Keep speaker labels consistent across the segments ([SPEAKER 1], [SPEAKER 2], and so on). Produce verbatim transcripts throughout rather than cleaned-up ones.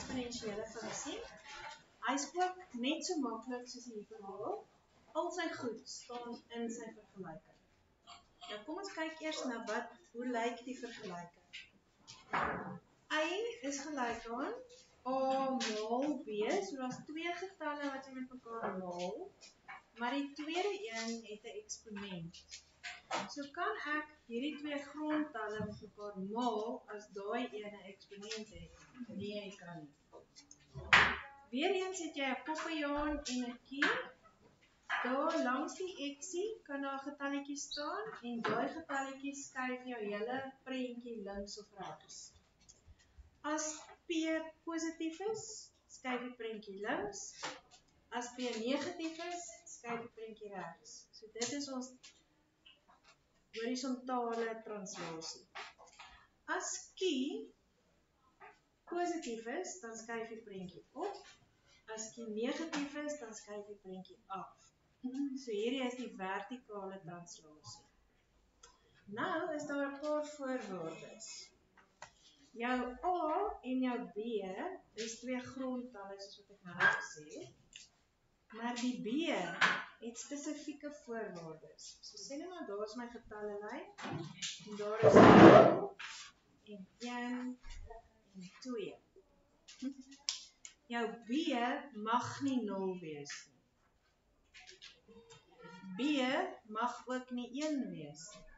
[SPEAKER 1] eksponensiële funksie. Hy is ook net so maklik soos die hiperbool. Al sy goed staan in sy vergelyking. Nou kom ons kyk eers na wat, hoe lyk die vergelyking. Y is gelyk aan A maal B, so daar is twee getalle wat jy met mekaar maal, maar die tweede een het 'n eksponent. So kan ek hierdie twee grondtalle met mekaar maal as daai een 'n eksponent het. Nee, jy kan nie. Weereens het jy 'n poppejaan en 'n kie. Daar langs die eksie kan daar 'n getalletjie staan en daai getalletjie skuif jou hele prentjie links of regs. As P positief is, skuif die prentjie links. As P negatief is, skuif die prentjie regs. So dit is ons horisontale translasie. As kie positief is, dan skuif die prentjie op. As kie negatief is, dan skuif die prentjie af. So hierdie is die vertikale translasie. Nou is daar 'n paar voorwaardes. Jou A en jou B is twee grondtalle soos wat ek nou gesê het. Maar die B het spesifieke voorwaardes. So sê net maar daar is my getallelyn en daar is nul en een en twee. Jou B mag nie nul wees nie. B mag ook nie een wees nie.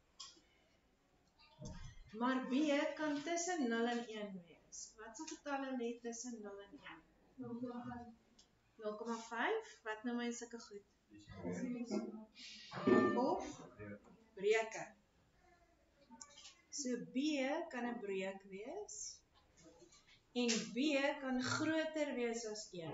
[SPEAKER 1] Maar B kan tussen nul en een wees. Wat se getalle lê tussen nul en een? nul komma vyf. Wat noem jy sulke goed? Of breuke. So B kan 'n breuk wees. En B kan groter wees as een.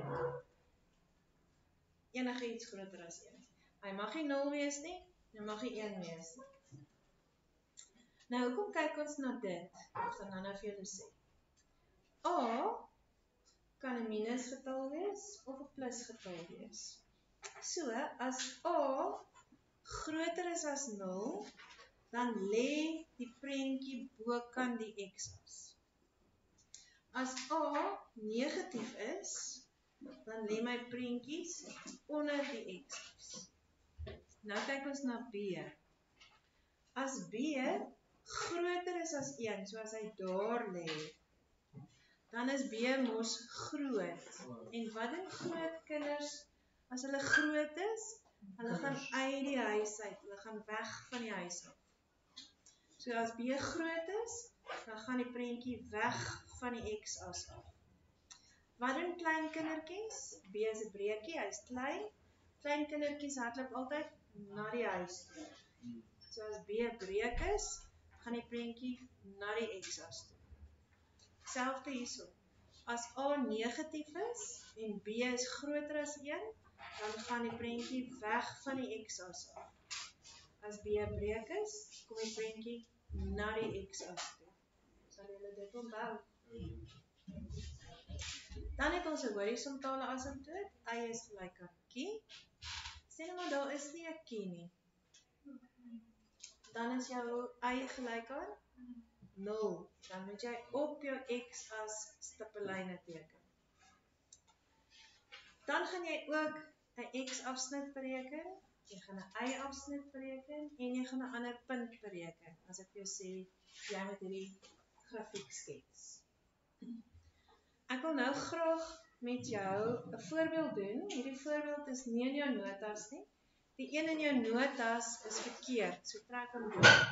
[SPEAKER 1] Enige iets groter as een. Hy mag nie nul wees nie, hy mag nie een wees nie. Nou, kom kyk ons na dit. Ek gaan nou vir julle sê. A kan 'n minusgetal wees of 'n plusgetal wees. So, as A groter is as nul, dan lê die prentjie bokant die x-as. As A negatief is, dan lê my prentjies onder die x-as. Nou kyk ons na B. As B groter is as een, so as hy daar lê, dan is B mos groot. En wat doen groot kinders as hulle groot is? Hulle gaan uit die huis uit, hulle gaan weg van die huis af. So as B groot is, dan gaan die prentjie weg van die x-as af. Wat doen klein kindertjies? B is 'n breekie, hy is klein. Klein kindertjies hardloop altyd na die huis toe. So as B breek is, gaan die prentjie na die x-as toe. Selfde hierso. As A negatief is en B is groter as een, dan gaan die prentjie weg van die x-as af. As B breek is, kom die prentjie na die x-as toe. Sal julle dit onthou? Dan het ons 'n horisontale asymptoot. Y is gelyk aan kie. Sê nou maar daar is nie 'n kie nie. Dan is jou y gelyk aan nul. Dan moet jy op jou x-as stippellyne teken. Dan gaan jy ook 'n x-afsnit bereken, jy gaan 'n y-afsnit bereken en jy gaan 'n ander punt bereken. As ek jou sê, jy moet hierdie grafiek skets. Ek wil nou graag met jou 'n voorbeeld doen. Hierdie voorbeeld is nie in jou notas nie. Die een in jou notas is verkeerd, so trek hom door.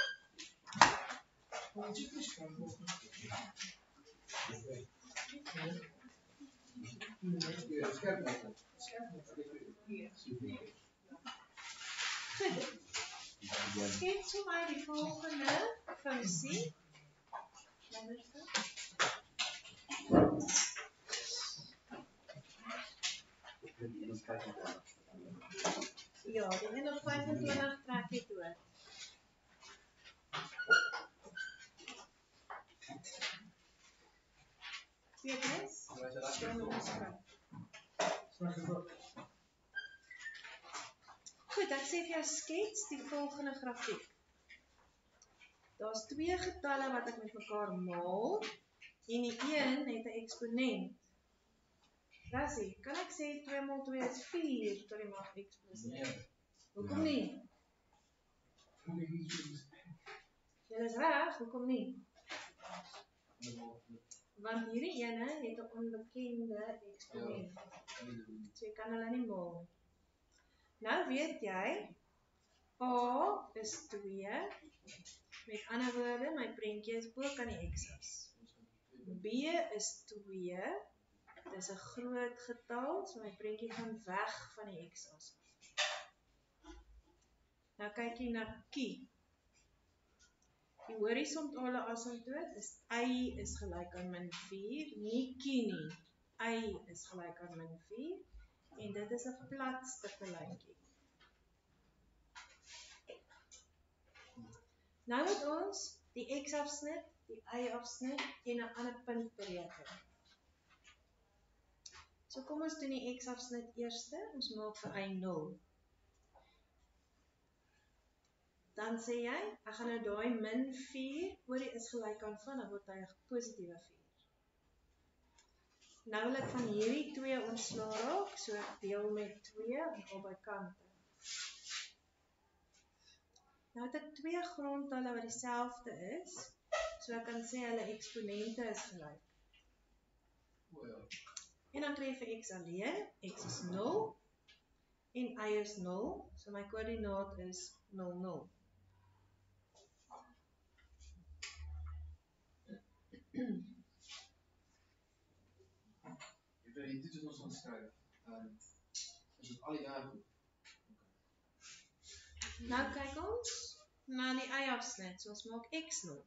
[SPEAKER 1] Goed. Skets vir my die volgende funksie. Ja, die een op vyfentwintig trek jy door. Sê dit is? Goed, ek sê vir jou skets die volgende grafiek. Daar's twee getalle wat ek met mekaar maal. En die een het 'n eksponent. Rassie, kan ek sê twee maal twee is vier tot die mag x plus een? Nee. Hoekom nie? Jy is reg, hoekom nie? Want hierdie ene het 'n onbekende eksponent. So jy kan hulle nie maal nie. Nou weet jy, A is twee, met ander woorde, my prentjie is bo kan die x-as. B is twee, dit is 'n groot getal, so my prentjie gaan weg van die x-as. Nou kyk jy na Q. Die horisontale asymptoot is y is gelyk aan min vier, nie Q nie. Y is gelyk aan min vier, en dit is 'n plat stukkie lyntjie. Nou moet ons die x-afsnit, die y-afsnit en 'n ander punt bereken. So kom ons doen die x-afsnit eerste, ons maak vir y nul. Dan sê jy, ek gaan nou daai min vier, oor die is gelyk aan van, dan word hy 'n positiewe vier. Nou wil ek van hierdie twee ontsla raak, so ek deel met twee aan albei kante. Nou het ek twee grondtalle wat dieselfde is, so ek kan sê hulle eksponente is gelyk. En dan kry jy vir x alleen, x is nul, en y is nul, so my koördinaat is nul, nul.
[SPEAKER 2] Die dit is ons gaan skryf. Um, is dit al die dae goed?
[SPEAKER 1] Okay. Nou kyk ons na die y-afsnit, so ons maak x nul.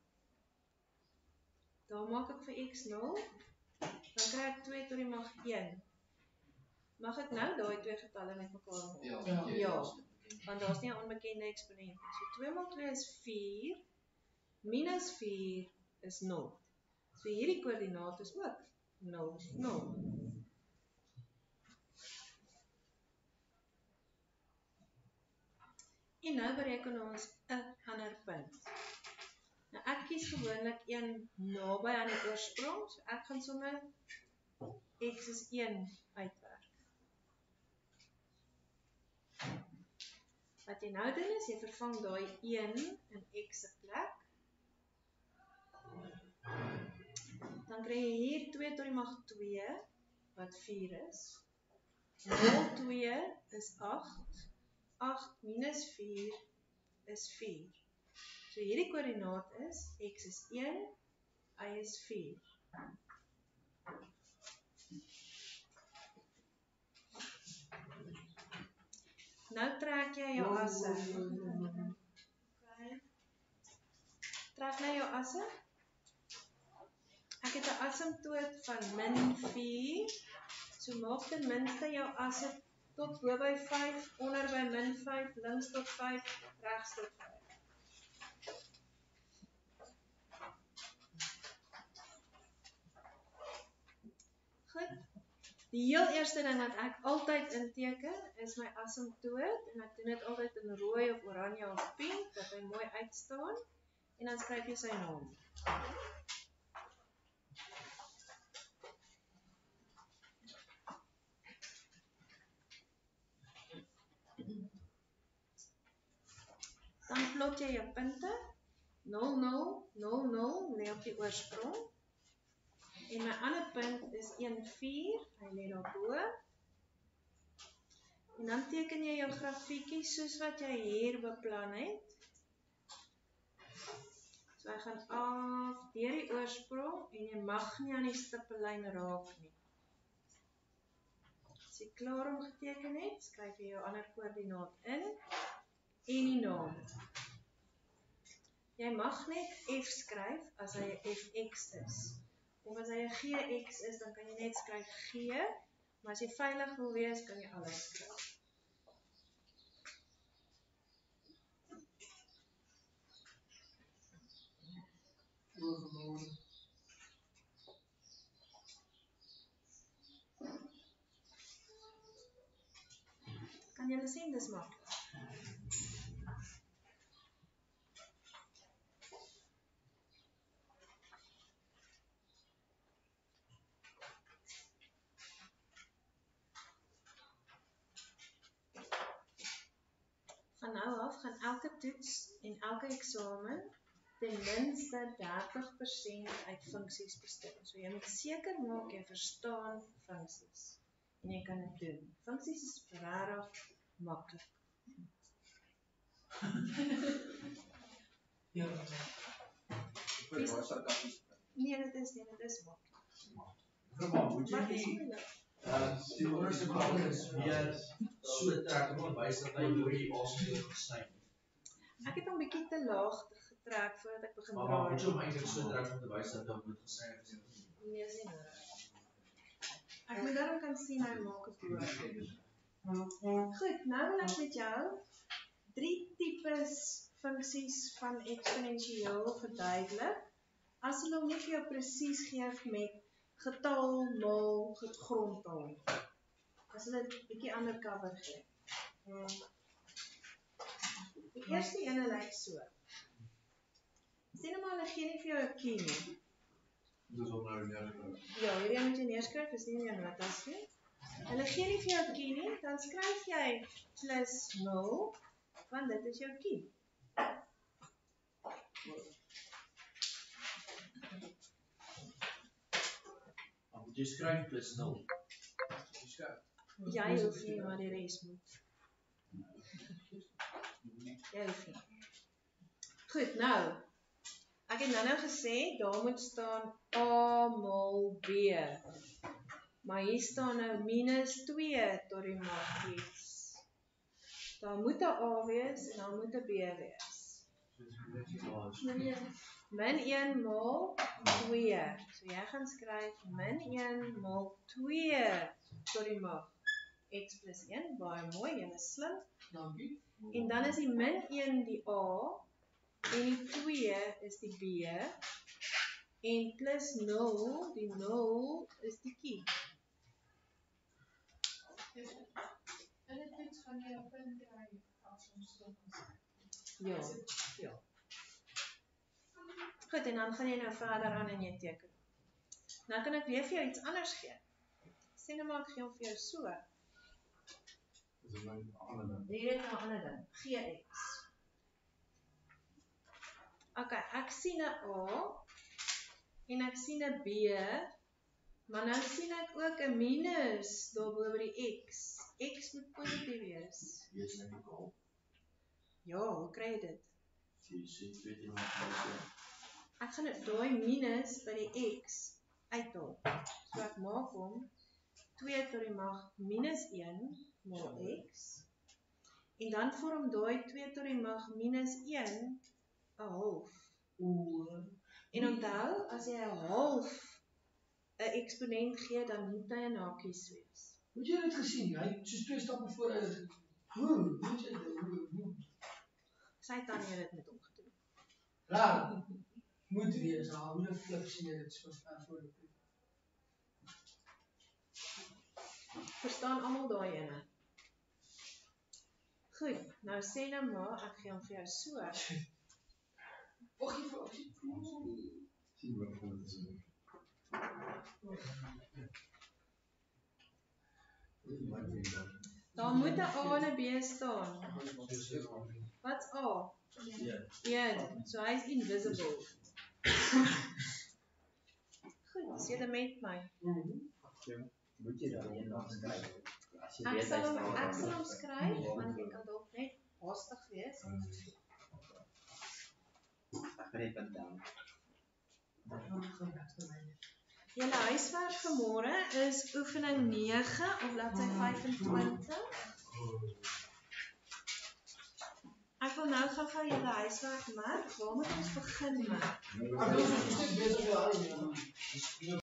[SPEAKER 1] Daar maak ek vir x nul, dan kry ek twee tot die mag een. Mag ek nou daai twee getalle met mekaar maak?
[SPEAKER 2] Ja, ja,
[SPEAKER 1] ja, want daar is nie 'n onbekende eksponent. So twee maal twee is vier, minus vier is nul. So hierdie koördinaat is ook nul, nul. En nou bereken ons 'n ander punt. Nou ek kies gewoonlik een naby aan die oorsprong, so ek gaan sommer x is een uitwerk. Wat jy nou doen is, jy vervang daai een in x se plek. Dan kry jy hier twee tot die mag twee, wat vier is. nul twee is agt. agt minus vier is vier. So hierdie koördinaat is, x is een, y is vier. Nou trek jy jou asse. Okay. Trek nou jou asse. Ek het 'n asymptoot van min vier, so maak ten minste jou asse tot bo by vyf, onder by min vyf, links tot vyf, regs tot vyf. Goed. Die heel eerste ding wat ek altyd inteken, is my asymptoot, en ek doen dit altyd in rooi of oranje of pink, dat hy mooi uitstaan, en dan skryf jy sy naam. Dan plot jy jou punte, nul, nul, nul, nul, lê op die oorsprong. En my ander punt is een, vier, hy lê daarbo. En dan teken jy jou grafiekie soos wat jy hier beplan het. So hy gaan af deur die oorsprong, en jy mag nie aan die stippellyn raak nie. As jy klaar om geteken het, skryf jy jou ander koördinaat in, en die naam. Jy mag net F skryf as hy 'n F X is. Of as hy 'n G X is, dan kan jy net skryf G, maar as jy veilig wil wees, kan jy alles skryf. Kan julle sien, dis maklik. gaan elke toets en elke eksamen ten minste dertig persent uit funksies bestaan. So jy moet seker maak jy verstaan funksies. En jy kan dit doen. Funksies is regtig maklik.
[SPEAKER 2] Ja.
[SPEAKER 1] Nee, dit is nie, dit is maklik.
[SPEAKER 3] Maar moet jy
[SPEAKER 1] Wat is
[SPEAKER 3] nie
[SPEAKER 1] moeilik?
[SPEAKER 3] uh, die onderste plakkers weer so trek om te wys dat hy deur die asem gesny het?
[SPEAKER 1] Ek het hom bietjie te laag getrek voordat ek begin
[SPEAKER 3] Maar
[SPEAKER 1] draai.
[SPEAKER 3] maar moet jy hom eintlik so trek om te wys dat hy moet gesny het?
[SPEAKER 1] Nee, is nie nodig. Ek moet daarom kan sien hy maak 'n boog. Goed, nou wil ek met jou drie tipes funksies van eksponensieel verduidelik. As hulle hom nie vir jou presies gee met getal, maal, grondtaal. As hulle 'n bietjie undercover gee. Die eerste ene lyk so. Sê nou maar hulle gee nie vir jou 'n key nie.
[SPEAKER 3] Dis om nou neerskryf.
[SPEAKER 1] Ja, hierdie moet jy neerskryf, dis nie in jou notas nie. Hulle gee nie vir jou 'n key nie, dan skryf jy plus nul, want dit is jou key.
[SPEAKER 3] Maar moet jy skryf plus nul? Jy skryf.
[SPEAKER 1] Jy hoef nie, maar die res moet. Jy hoef nie. Goed, nou. Ek het nou nou gesê, daar moet staan A maal B. Maar hier staan nou minus twee tot die mag iets. Daar moet 'n A wees en daar moet 'n B wees. Min een maal twee. So jy gaan skryf min een maal twee tot die mag x plus een. Baie mooi, jy is slim.
[SPEAKER 2] Dankie.
[SPEAKER 1] En dan is die min een die A en die twee is die B en plus nul, die nul is die key.
[SPEAKER 4] En dit toets gaan jy 'n punt kry as ons stop ons.
[SPEAKER 1] Ja, ja. Goed, en dan gaan jy nou verder aan en jy teken. Nou kan ek weer vir jou iets anders gee. Sê nou maar ek gee hom vir jou so.
[SPEAKER 3] Dis 'n ander ding.
[SPEAKER 1] Hier is nou 'n ander ding. G x. Ok, ek sien 'n A en ek sien 'n B, maar nou sien ek ook 'n minus daarbo by die x. X moet positief wees.
[SPEAKER 3] Jy is net al.
[SPEAKER 1] Ja, hoe kry jy dit?
[SPEAKER 3] Jy sê twee teen een.
[SPEAKER 1] Ek gaan daai minus by die x uithaal. So ek maak hom twee tot die mag minus een maal x. En dan vorm daai twee tot die mag minus een 'n half. En onthou, as jy 'n half 'n eksponent gee, dan moet hy 'n hakies wees.
[SPEAKER 2] Moet jy dit gesien? Hy het soos twee stappe voor hy het. Hoe? Moet jy dit?
[SPEAKER 1] Sy tannie het dit met hom gedoen.
[SPEAKER 2] Raar. Moet wees, haar hoe 'n flip sien jy dit so ver voor die proef.
[SPEAKER 1] Verstaan almal daai ene? Goed, nou sê nou maar, ek gee hom vir jou so.
[SPEAKER 2] Wag jy vir
[SPEAKER 3] Sien wat voor dit is.
[SPEAKER 1] Daar moet 'n A en 'n B staan. Wat's A? een. So hy is invisible. Goed, sê dit met my.
[SPEAKER 5] Moet jy dan een dag skryf? As jy
[SPEAKER 1] Ek
[SPEAKER 5] weet
[SPEAKER 1] sal
[SPEAKER 5] hy
[SPEAKER 1] hom,
[SPEAKER 5] staan
[SPEAKER 1] ek sal hom skryf, want jy kan dalk net haastig wees.
[SPEAKER 5] Ek kan net punt down.
[SPEAKER 1] Julle huiswerk vir môre is oefening nege op bladsy vyf en twintig. Ek wil nou gou-gou julle huiswerk merk. Waar moet ons begin met?
[SPEAKER 2] Ek wil net besig vir al die